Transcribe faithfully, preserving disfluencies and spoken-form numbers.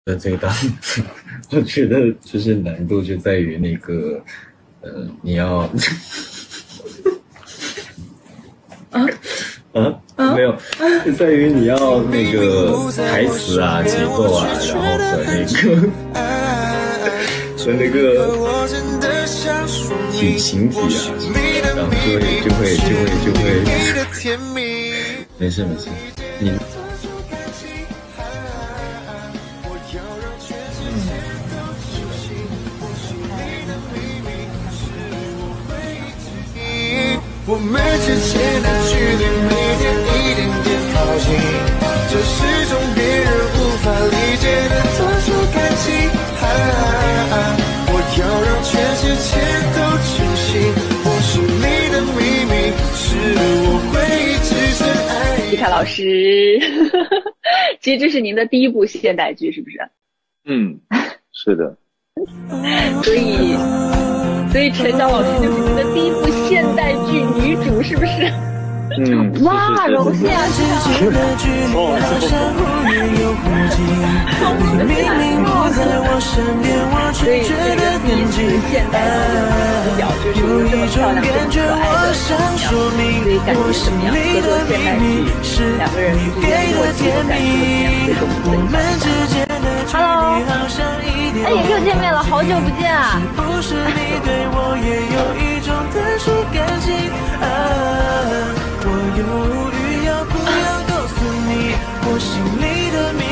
的这个档次，我觉得就是难度就在于那个，呃，你要啊啊啊没有，就在于你要那个台词啊、节奏啊，然后和那个和那个体形体啊，然后所以就会就会就会，没事没事，你。 我们之间的距离每天一点点靠近，这是种别人无法理解的特殊感情。啊，我要让全世界都清醒，我是你的秘密，是我会一直深爱你。 皮卡老师，其实这是您的第一部现代剧，是不是？ 嗯，是的。 所以。所以陈晓老师就是您的第一部现代剧女主，是不是？ 嗯， 哇，荣幸啊！所以这个第一次现代剧主角就是这么漂亮、这么可爱的姑娘，所以感觉怎么样？合作现代剧，两个人之间默契和感情，这是我们分享。Hello， 哎，又见面了，好久不见啊！不是你对我也有一种特殊感情啊！我犹豫要不要告诉你我心里的秘密。